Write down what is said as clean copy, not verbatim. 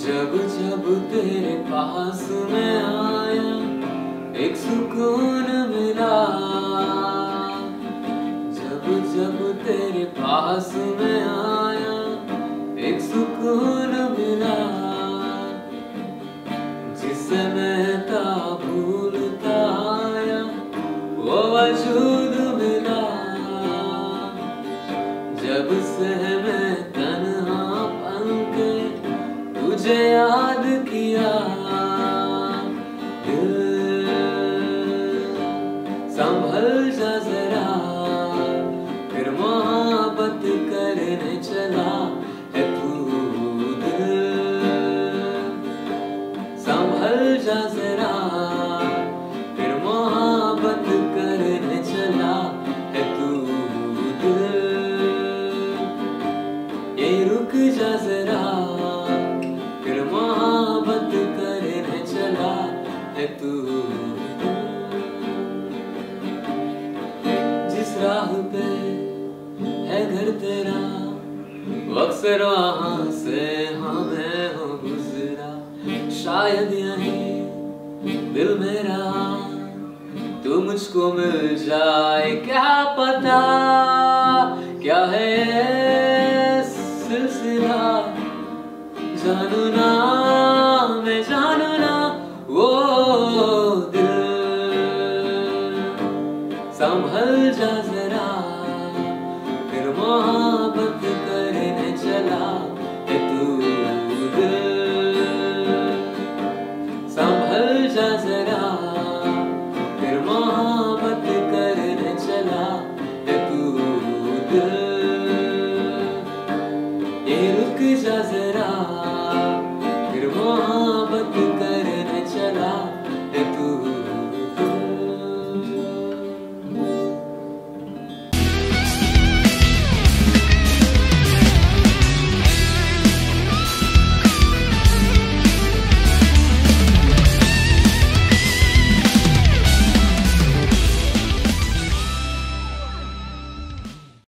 जब जब तेरे पास मैं आया एक सुकून मिला। जब जब तेरे पास मैं आया एक सुकून मिला। जिसे मैं था भूलता आया वो वजूद मिला। जब से मैं तन्हा बन के तुझे याद किया। दिल संभल जा जरा फिर मोहब्बत करने चला है तू। दिल संभल जा जरा फिर मोहब्बत करने चला है तू। दिल ये रुक जा जरा फिर मोहब्बत करने चला है तू। जिस राह पे है घर तेरा वो अक्सर वहाँ से हमें हो गुजरा। शायद यही दिल मेरा तू मुझको मिल जाए। क्या पता क्या है सिलसिला जानू ना।